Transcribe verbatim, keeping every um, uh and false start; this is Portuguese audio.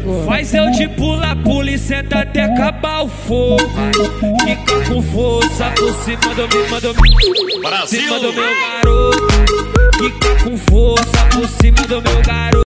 Faz eu de pula, pula e senta até acabar o fogo. Fica com força por cima do meu, manda por cima do meu garoto. Fica com força por cima do meu garoto.